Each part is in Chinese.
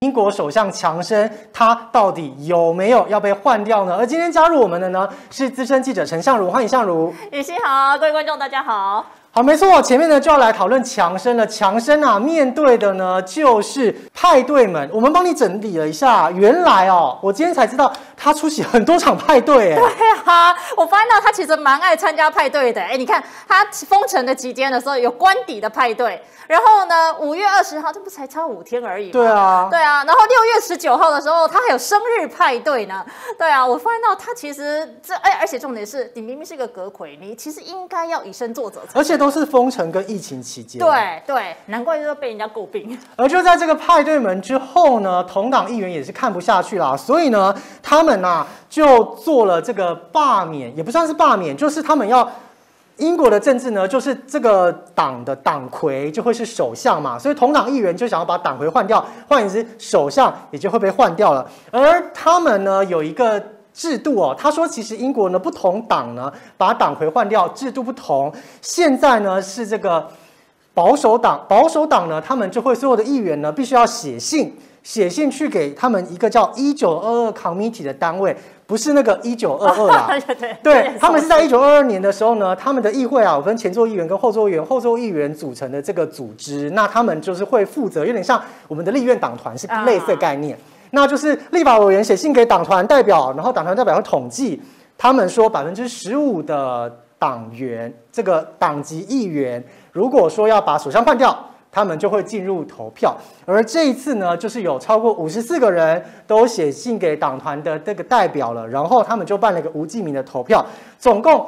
英国首相强生他到底有没有要被换掉呢？而今天加入我们的呢是资深记者陈相如，欢迎相如。 雨欣好，各位观众大家好。 好，没错，前面呢就要来讨论强生了。强生啊，面对的呢就是派对们。我们帮你整理了一下，原来哦，我今天才知道他出席很多场派对。 对啊，我发现到他其实蛮爱参加派对的。你看他封城的期间的时候有官邸的派对，然后呢5月20号，这不才差5天而已吗？ 对啊， 对啊，然后6月19号的时候他还有生日派对呢。对啊，我发现到他其实而且重点是你明明是个阁揆，你其实应该要以身作则， 而且都是封城跟疫情期间。 对，难怪就是被人家诟病。 而就在这个派对门之后呢，同党议员也是看不下去啦，所以呢，他们就做了这个罢免，也不算是罢免，就是他们要。英国的政治呢，就是这个党的党魁就会是首相嘛，所以同党议员就想要把党魁换掉，换言之，首相也就会被换掉了。而他们呢有一个制度哦，他说其实英国呢不同党呢把党魁换掉，制度不同。现在呢是这个保守党呢，他们就会所有的议员呢必须要写信去给他们一个叫1922 Committee 的单位。不是那个1922啦，对，他们是在1922年的时候呢，他们的议会有分前座议员跟后座议员，后座议员组成的这个组织，那他们就是会负责，有点像我们的立院党团是类似的概念，那就是立法委员写信给党团代表，然后党团代表会统计，他们说15%的党员，这个党籍议员，如果说要把首相换掉。他们就会进入投票，而这一次呢，就是有超过54个人都写信给党团的这个代表了，然后他们就办了一个无记名的投票，总共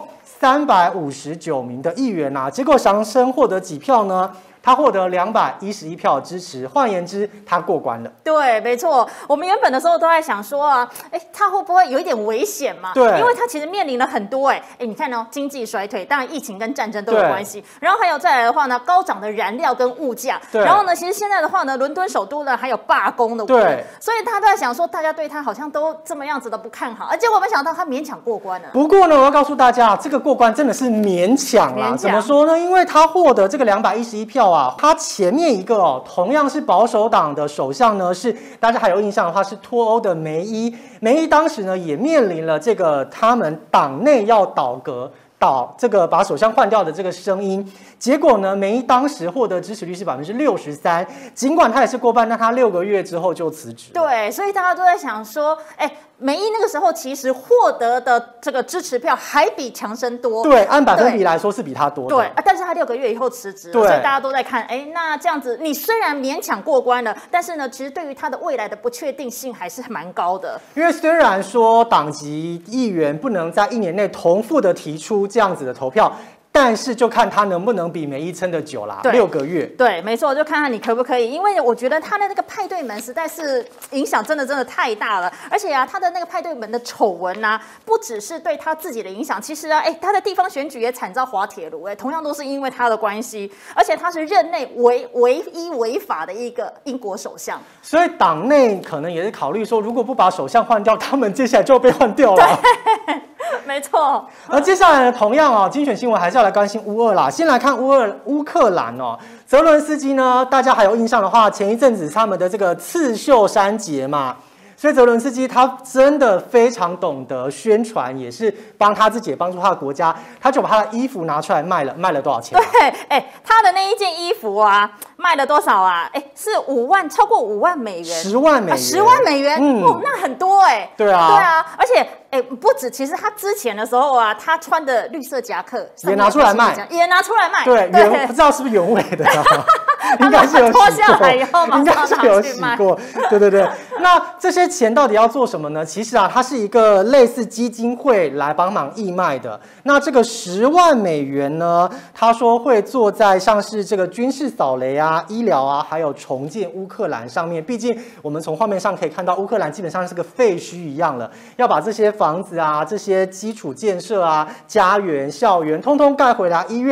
359名的议员结果强生获得几票呢？他获得211票支持，换言之，他过关了。 对，没错。我们原本的时候都在想说他会不会有一点危险嘛？ 对， 因为他其实面临了很多你看哦，经济衰退，当然疫情跟战争都有关系。然后还有再来的话呢，高涨的燃料跟物价。 对。 然后呢，其实现在的话呢，伦敦首都呢还有罢工的。 对。 所以他都在想说，大家对他好像都这么样子的不看好，而结果没想到他勉强过关了。 不过呢，我要告诉大家，这个过关真的是勉强啦。怎么说呢？因为他获得这个211票他前面一个同样是保守党的首相呢，是大家还有印象的话是脱欧的梅伊。梅伊当时呢也面临了这个他们党内要这个把首相换掉的这个声音。结果呢，梅伊当时获得支持率是63%，尽管他也是过半，但他6个月之后就辞职。 对，所以大家都在想说，梅伊那个时候其实获得的这个支持票还比强生多。 对，按百分比来说是比他多的。 对，但是他6个月以后辞职，所以大家都在看，那这样子你虽然勉强过关了，但是呢，其实对于他的未来的不确定性还是蛮高的。 因为虽然说党籍议员不能在1年内重复的提出这样子的投票。但是就看他能不能比梅伊撑得久啦，6个月。 对，没错，就看看你可不可以，因为我觉得他的那个派对门实在是影响真的太大了，而且他的那个派对门的丑闻不只是对他自己的影响，其实他的地方选举也惨遭滑铁卢，同样都是因为他的关系，而且他是任内唯一违法的一个英国首相， 所以党内可能也是考虑说，如果不把首相换掉，他们接下来就要被换掉了。 没错， 而接下来呢，同样精选新闻还是要来关心乌俄啦。先来看乌克兰泽伦斯基呢，大家还有印象的话，前一阵子他们的这个刺绣衫节嘛，所以泽伦斯基他真的非常懂得宣传，也是帮他自己也帮助他的国家，他就把他的衣服拿出来卖了，卖了多少钱？ 对，他的那一件衣服卖了多少是超过5万美元 ，10万美元 ，10万美元，那很多对啊， 而且。不止，其实他之前的时候他穿的绿色夹克也拿出来卖，对，不知道是不是原味的，应该是有洗过， 脱下来以后应该是有洗过，对。那这些钱到底要做什么呢？其实它是一个类似基金会来帮忙义卖的。那这个10万美元呢，他说会做在像是这个军事扫雷医疗还有重建乌克兰上面。毕竟我们从画面上可以看到，乌克兰基本上是个废墟一样了，要把这些房子这些基础建设家园、校园，通通盖回来，医院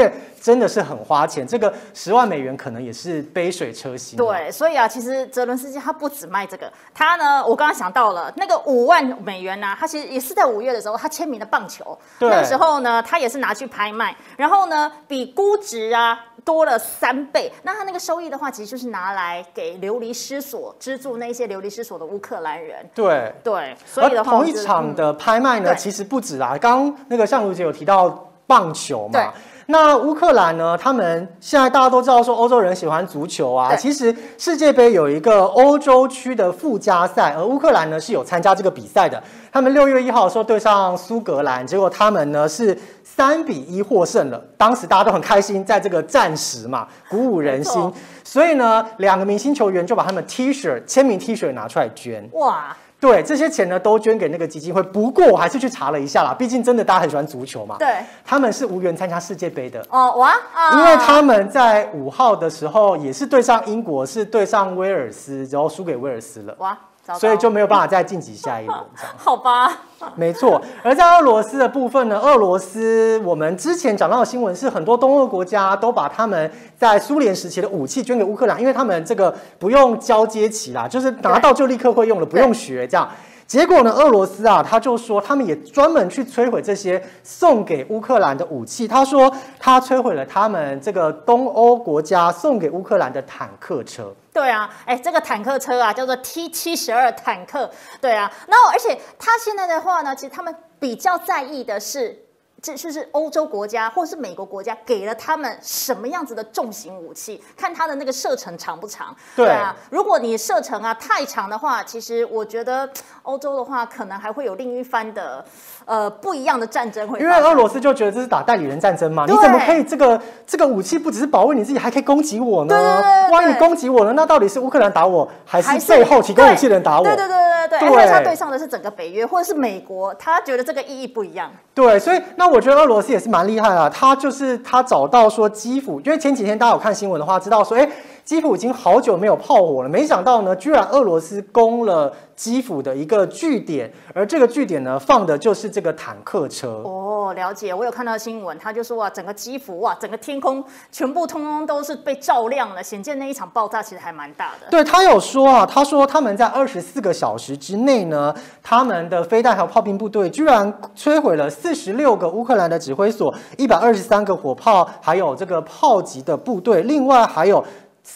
真的是很花钱，这个10万美元可能也是杯水车薪。 对，所以啊，其实泽伦斯基他不只卖这个，他呢，我刚刚想到了那个5万美元呢、他其实也是在5月的时候他签名的棒球，那个时候呢，他也是拿去拍卖，然后呢，比估值啊多了3倍。那他那个收益的话，其实就是拿来给流离失所，资助那些流离失所的乌克兰人。 对， 所以的话， 同一场的拍卖呢，其实不止啦。刚刚那个相如姐有提到棒球嘛。那乌克兰呢？他们现在大家都知道说欧洲人喜欢足球啊。其实世界杯有一个欧洲区的附加赛，而乌克兰呢是有参加这个比赛的。他们6月1号的时候对上苏格兰，结果他们呢是3-1获胜了。当时大家都很开心，在这个战时嘛，鼓舞人心。所以呢，2个明星球员就把他们 T 恤签名 T 恤拿出来捐。哇！对，这些钱呢都捐给那个基金会。不过我还是去查了一下啦，毕竟真的大家很喜欢足球嘛。对，他们是无缘参加世界杯的。因为他们在5号的时候也是对上英国，是对上威尔斯，然后输给威尔斯了。所以就没有办法再晋级下一轮。 好吧， 没错。而在俄罗斯的部分呢，俄罗斯我们之前讲到的新闻是，很多东欧国家都把他们在苏联时期的武器捐给乌克兰，因为他们这个不用交接期啦，就是拿到就立刻会用了，不用学这样。结果呢，俄罗斯啊，他就说他们也专门去摧毁这些送给乌克兰的武器。他说他摧毁了他们这个东欧国家送给乌克兰的坦克车。 对啊，这个坦克车啊叫做 T-72坦克。对啊，然后而且他现在的话呢，其实他们比较在意的是，这就是欧洲国家或是美国国家给了他们什么样子的重型武器，看它的那个射程长不长。对啊，如果你射程啊太长的话，其实我觉得欧洲的话可能还会有另一番的不一样的战争会发生。 因为俄罗斯就觉得这是打代理人战争嘛，你怎么可以这个武器不只是保卫你自己，还可以攻击我呢？万一你攻击我了，那到底是乌克兰打我，还是背后提供武器的人打我？对， 因为他对上的是整个北约或者是美国，他觉得这个意义不一样。 对，所以那我觉得俄罗斯也是蛮厉害啊，他找到说基辅，因为前几天大家有看新闻的话，知道说，基辅已经好久没有炮火了，没想到呢，居然俄罗斯攻了基辅的一个据点，而这个据点呢，放的就是这个坦克车。 了解，我有看到新闻，他就说整个基辅整个天空全部通通都是被照亮了，显见那一场爆炸其实还蛮大的。 对，他有说啊，他说他们在24个小时之内呢，他们的飞弹还有炮兵部队居然摧毁了46个乌克兰的指挥所，123个火炮，还有这个炮击的部队，另外还有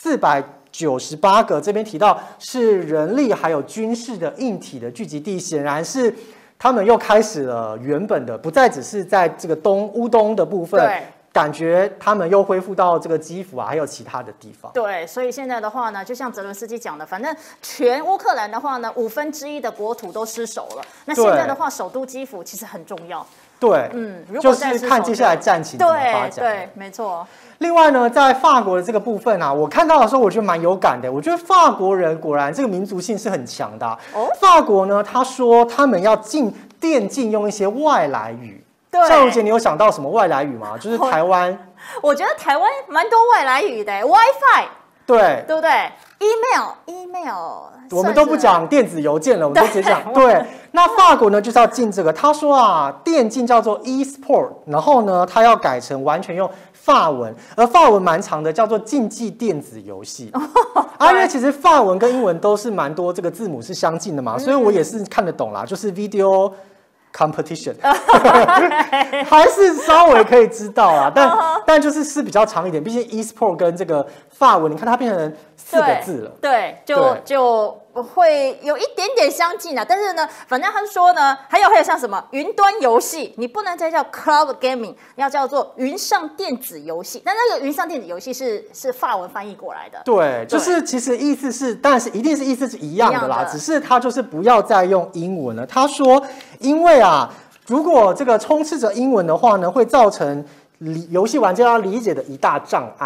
498个，这边提到是人力还有军事的硬体的聚集地，显然是他们又开始了原本的，不再只是在这个乌东的部分，感觉他们又恢复到这个基辅啊，还有其他的地方。 对，所以现在的话呢，就像泽伦斯基讲的，反正全乌克兰的话呢1/5的国土都失守了。那现在的话，首都基辅其实很重要。 对，就是看接下来战情怎么发展。 对，没错。 另外呢，在法国的这个部分啊，我看到的时候，我觉得蛮有感的。我觉得法国人果然这个民族性是很强的。法国呢，他说他们要电竞用一些外来语。尚如姐，你有想到什么外来语吗？就是台湾， 我觉得台湾蛮多外来语的 ，WiFi， 对不对 ？email， 我们都不讲电子邮件了，我们都直接讲。对，那法国呢就是要禁这个，他说啊，电竞叫做 e-sport， 然后呢，他要改成完全用法文，而法文蛮长的，叫做竞技电子游戏。因为其实法文跟英文都是蛮多这个字母是相近的嘛，所以我也是看得懂啦，就是 video competition 还是稍微可以知道啊，但就是比较长一点，毕竟 e-sport 跟这个法文，你看它变成4个字了， 对，就会有一点点相近啊，但是呢，反正他说呢，还有像什么云端游戏，你不能再叫 cloud gaming， 要叫做云上电子游戏。但那个云上电子游戏是法文翻译过来的。对， 就是其实意思是，但是一定是意思是一样的啦，只是他就是不要再用英文了。他说，因为啊，如果这个充斥着英文的话呢，会造成游戏玩家要理解的一大障碍。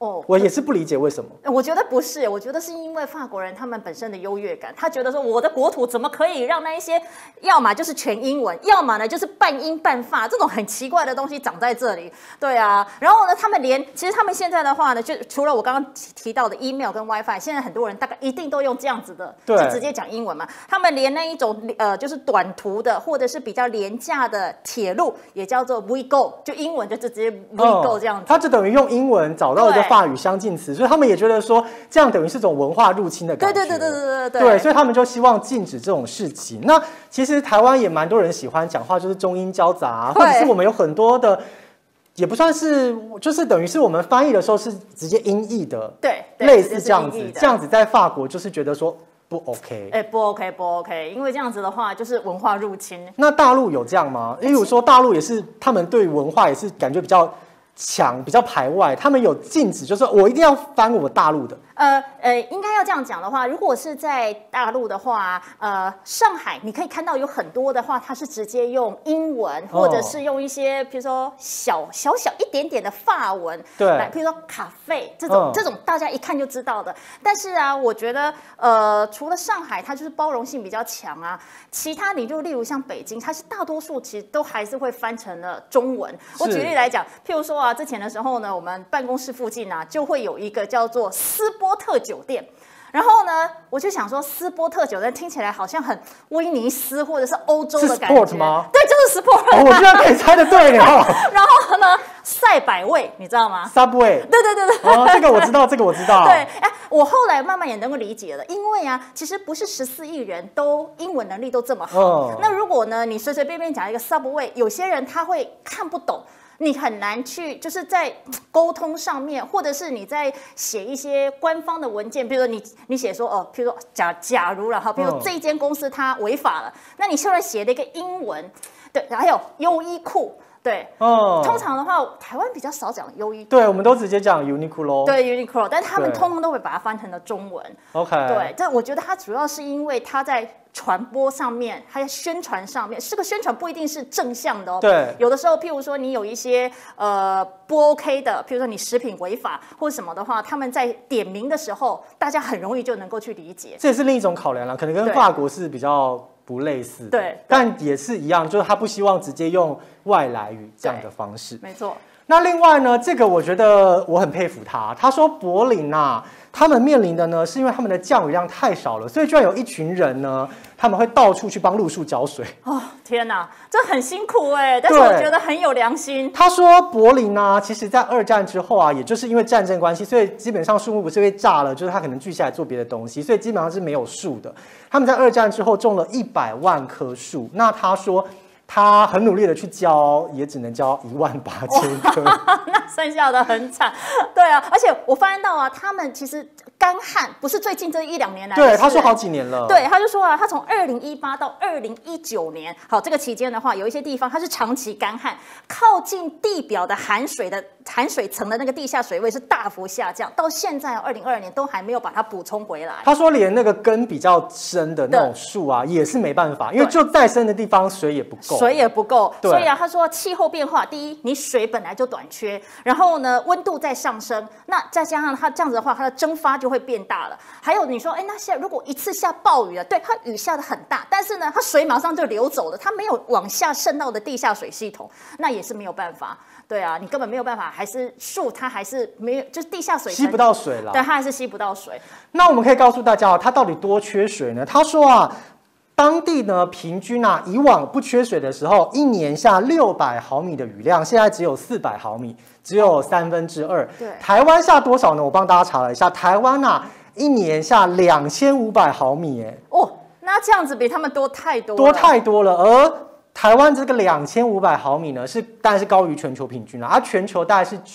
我也是不理解为什么。 我觉得不是，我觉得是因为法国人他们本身的优越感，他觉得说我的国土怎么可以让那一些要么就是全英文，要么呢就是半英半法这种很奇怪的东西长在这里。对啊，然后呢，其实他们现在的话呢，就除了我刚刚提到的 email 跟 WiFi， 现在很多人大概一定都用这样子的，就直接讲英文嘛。他们连那一种就是短途的或者是比较廉价的铁路，也叫做 WeGo， 就英文就直接 WeGo 这样子。 他就等于用英文找到一个法语相近词，所以他们也觉得说这样等于是种文化入侵的感觉。对，所以他们就希望禁止这种事情。那其实台湾也蛮多人喜欢讲话，就是中英交杂，或者是我们有很多的。也不算是，就是等于是我们翻译的时候是直接音译的， 对， 类似这样子，这样子在法国就是觉得说不 OK， 不 OK， 因为这样子的话就是文化入侵。那大陆有这样吗？例如说大陆也是，他们对文化也是感觉比较强，比较排外，他们有禁止，就是我一定要翻我大陆的。 应该要这样讲的话，如果是在大陆的话，上海你可以看到有很多的话，它是直接用英文，或者是用一些比如说小一点点的法文， 对， 来，比如说咖啡这种大家一看就知道的。但是啊，我觉得除了上海，它就是包容性比较强啊，其他你就例如像北京，它是大多数其实都还是会翻成了中文。我举例来讲，譬如说啊，之前的时候呢，我们办公室附近啊，就会有一个叫做斯波特酒店。然后呢，我就想说，斯波特酒店听起来好像很威尼斯或者是欧洲的感觉， 是 sport 吗？ 对，就是 sport。 我居然可以猜得对了。 然后呢，赛百味，你知道吗 ？Subway。对。这个我知道，这个我知道。 对，我后来慢慢也能够理解了，因为啊，其实不是14亿人都英文能力都这么好。那如果呢，你随随便便讲一个 Subway， 有些人他会看不懂。你很难去，就是在沟通上面，或者是你在写一些官方的文件，比如说你写说譬如说假如了哈，比如说这一间公司它违法了，那你现在写了一个英文，对，还有优衣库。对，通常的话，台湾比较少讲优衣库， 对，我们都直接讲 Uniqlo， 对 Uniqlo， 但是他们通通都会把它翻成了中文。 OK， 对，这我觉得它主要是因为它在传播上面，还有宣传上面，这个宣传不一定是正向的哦。 对， 有的时候，譬如说你有一些不 OK 的，譬如说你食品违法或什么的话，他们在点名的时候，大家很容易就能够去理解。 这也是另一种考量了，可能跟法国是比较不类似的， 对， 但也是一样，就是他不希望直接用外来语这样的方式。 没错。 那另外呢，这个我觉得我很佩服他。他说柏林啊，他们面临的呢，是因为他们的降雨量太少了，所以居然有一群人呢，他们会到处去帮路树浇水。 哦，天哪，这很辛苦哎，但是我觉得很有良心。 他说柏林啊，其实在2战之后啊，也就是因为战争关系，所以基本上树木不是被炸了，就是它可能锯下来做别的东西，所以基本上是没有树的。他们在2战之后种了100万棵树。那他说他很努力的去浇，也只能浇18000棵， 那剩下的很惨。对啊，而且我发现到啊，他们其实干旱不是最近这1-2年来的事。 对，他说好几年了。 对，他就说啊，他从2018到2019年，好，这个期间的话，有一些地方它是长期干旱，靠近地表的含水层的那个地下水位是大幅下降，到现在2022年都还没有把它补充回来。 他说连那个根比较深的那种树啊，也是没办法，因为就再深的地方水也不够。 水也不够，所以啊，他说气候变化，第一，你水本来就短缺，然后呢，温度在上升，那再加上它这样子的话，它的蒸发就会变大了。还有你说，那如果一次下暴雨了，对，它雨下的很大，但是呢，它水马上就流走了，它没有往下渗到的地下水系统，那也是没有办法。对啊，你根本没有办法，还是树它还是没有，就是地下水吸不到水了， 对，它还是吸不到水。 那我们可以告诉大家它到底多缺水呢？他说啊。当地呢，平均啊，以往不缺水的时候，一年下600毫米的雨量，现在只有400毫米，只有2/3。 对， 台湾下多少呢？我帮大家查了一下，台湾啊，一年下2500毫米， 哦，那这样子比他们多太多了， 多太多了。而台湾这个2500毫米呢，当然是高于全球平均了，而全球大概是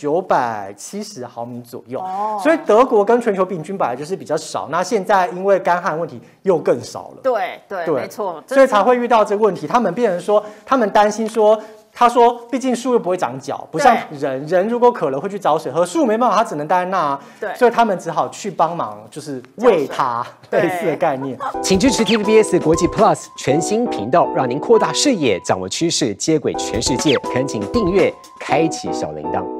970毫米左右，所以德国跟全球平均本来就是比较少，那现在因为干旱问题又更少了。 对，没错， 所以才会遇到这个问题。他们变成说，他们担心说。他说：“毕竟树又不会长脚，不像人如果渴了会去找水喝，树没办法，它只能待在那。对，所以他们只好去帮忙，就是喂它，类似的概念。 请支持 TVBS 国际 Plus 全新频道，让您扩大视野，掌握趋势，接轨全世界。恳请订阅，开启小铃铛。